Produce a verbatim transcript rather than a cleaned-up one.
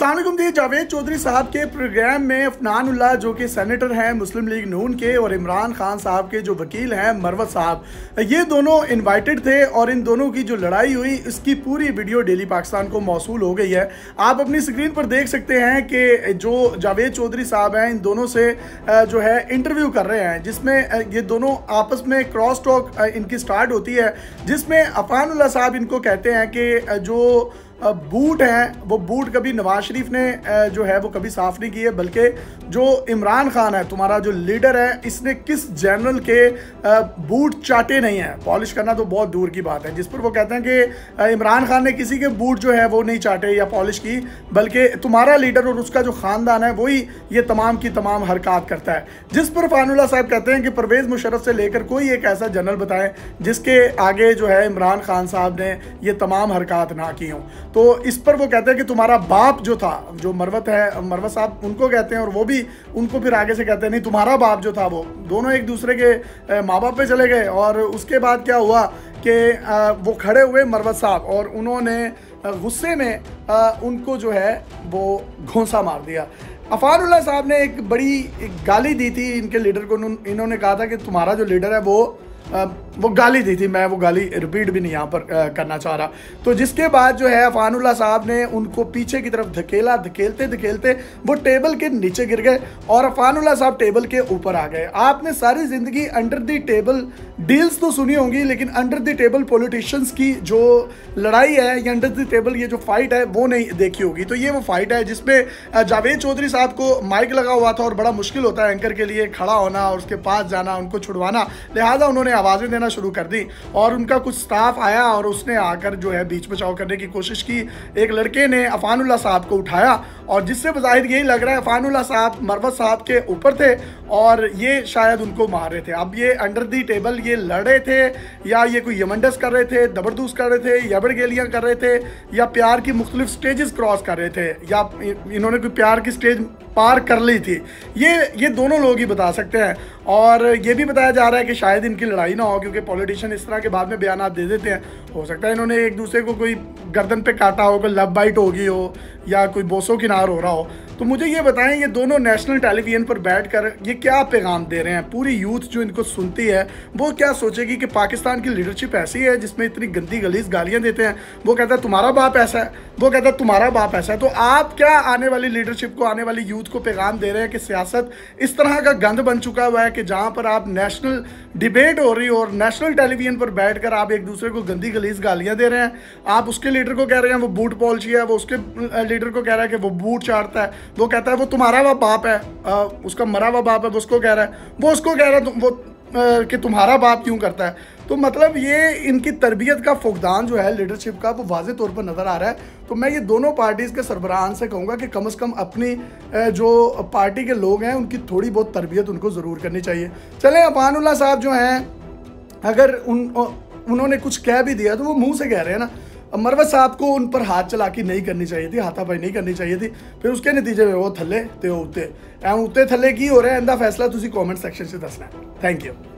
अस्सलाम वालेकुम जी। जावेद चौधरी साहब के प्रोग्राम में अफनान उल्लाह जो कि सेनेटर हैं मुस्लिम लीग नून के और इमरान खान साहब के जो वकील हैं मरवत साहब, ये दोनों इनवाइटेड थे और इन दोनों की जो लड़ाई हुई इसकी पूरी वीडियो डेली पाकिस्तान को मौसूल हो गई है। आप अपनी स्क्रीन पर देख सकते हैं कि जो जावेद चौधरी साहब हैं इन दोनों से जो है इंटरव्यू कर रहे हैं, जिसमें ये दोनों आपस में क्रॉस टॉक इनकी स्टार्ट होती है, जिसमें अफनान उल्लाह साहब इनको कहते हैं कि जो बूट हैं वो बूट कभी नवाज शरीफ ने जो है वो कभी साफ नहीं किए, बल्कि जो इमरान खान है तुम्हारा जो लीडर है इसने किस जनरल के बूट चाटे नहीं हैं। पॉलिश करना तो बहुत दूर की बात है, जिस पर वो कहते हैं कि इमरान खान ने किसी के बूट जो है वो नहीं चाटे या पॉलिश की, बल्कि तुम्हारा लीडर और उसका जो ख़ानदान है वही ये तमाम की तमाम हरकत करता है। जिस पर अफनान उल्लाह साहब कहते हैं कि परवेज़ मुशर्रफ से लेकर कोई एक ऐसा जनरल बताएं जिसके आगे जो है इमरान खान साहब ने ये तमाम हरकत ना की हों। तो इस पर वो कहते हैं कि तुम्हारा बाप जो था, जो मरवत है मरवत साहब उनको कहते हैं, और वो भी उनको फिर आगे से कहते हैं नहीं तुम्हारा बाप जो था, वो दोनों एक दूसरे के माँ बाप पे चले गए। और उसके बाद क्या हुआ कि वो खड़े हुए मरवत साहब और उन्होंने गुस्से में उनको जो है वो घोंसा मार दिया। अफनान उल्लाह साहब ने एक बड़ी एक गाली दी थी इनके लीडर को। इन्होंने कहा था कि तुम्हारा जो लीडर है वो आ, वो गाली दी थी, मैं वो गाली रिपीट भी नहीं यहाँ पर आ, करना चाह रहा। तो जिसके बाद जो है अफनान उल्लाह साहब ने उनको पीछे की तरफ धकेला, धकेलते धकेलते वो टेबल के नीचे गिर गए और अफनान उल्लाह साहब टेबल के ऊपर आ गए। आपने सारी ज़िंदगी अंडर द टेबल डील्स तो सुनी होंगी, लेकिन अंडर द टेबल पॉलिटिशियंस की जो लड़ाई है या अंडर द टेबल ये जो फाइट है वो नहीं देखी होगी। तो ये वो फाइट है जिसमें जावेद चौधरी साहब को माइक लगा हुआ था और बड़ा मुश्किल होता है एंकर के लिए खड़ा होना और उसके पास जाना, उनको छुड़वाना, लिहाजा उन्होंने आवाज़ें देना शुरू कर दी और उनका कुछ स्टाफ आया और उसने आकर जो है बीच बचाव करने की कोशिश की। एक लड़के ने अफनान उल्लाह साहब को उठाया और जिससे बज़ाहिर यही लग रहा है अफनान उल्लाह साहब मरवत साहब के ऊपर थे और ये शायद उनको मार रहे थे। अब ये अंडर दी टेबल ये लड़ रहे थे या ये कोई यमंडस कर रहे थे, दबरदूस कर रहे थे, यबड़गेलियाँ कर रहे थे, या प्यार की मुख्तलिफ स्टेजेस क्रॉस कर रहे थे, या इन्होंने कोई प्यार की स्टेज पार कर ली थी, ये ये दोनों लोग ही बता सकते हैं। और ये भी बताया जा रहा है कि शायद इनकी लड़ाई ना हो, क्योंकि पॉलिटिशियन इस तरह के बाद में बयान दे देते हैं। हो सकता है इन्होंने एक दूसरे को कोई गर्दन पे काटा हो, कोई लब बाइट होगी हो या कोई बोसो किनार हो रहा हो। तो मुझे ये बताएं ये दोनों नेशनल टेलीविजन पर बैठकर ये क्या पैगाम दे रहे हैं। पूरी यूथ जो इनको सुनती है वो क्या सोचेगी कि पाकिस्तान की लीडरशिप ऐसी है जिसमें इतनी गंदी गलीज गालियाँ देते हैं। वो कहता है तुम्हारा बाप ऐसा है, वो कहता है तुम्हारा बाप ऐसा है। तो आप क्या आने वाली लीडरशिप को, आने वाली यूथ को पैगाम दे रहे हैं कि सियासत इस तरह का गंद बन चुका हुआ है कि जहाँ पर आप नेशनल डिबेट हो रही हो और नेशनल टेलीविजन पर बैठकर आप एक दूसरे को गंदी गलीज गालियाँ दे रहे हैं। आप उसके लीडर को कह रहे हैं वो बूट पॉलिशी है, वो उसके लीडर को कह रहा है कि वो बूट चाटता है, वो कहता है वो तुम्हारा वो बाप है, आ, उसका मरा हुआ बाप है, वो उसको कह रहा है, वो उसको कह रहा है वो आ, कि तुम्हारा बाप क्यों करता है। तो मतलब ये इनकी तरबियत का फुकदान जो है लीडरशिप का वो वाज़े तौर पर नज़र आ रहा है। तो मैं ये दोनों पार्टीज़ के सरबराहान से कहूँगा कि कम से कम अपनी जो पार्टी के लोग हैं उनकी थोड़ी बहुत तरबियत उनको ज़रूर करनी चाहिए। चलें, अफनान उल्लाह साहब जो हैं अगर उन उन्होंने कुछ कह भी दिया तो वो मुँह से कह रहे हैं ना। मरवत साहब को उन पर हाथ चलाकी नहीं करनी चाहिए थी, हाथापाई नहीं करनी चाहिए थी। फिर उसके नतीजे में वो थले ते उत्ते उत्ते थले की हो रहे हैं, इंदा फैसला तुसी कमेंट सैक्शन से दसना है। Thank you.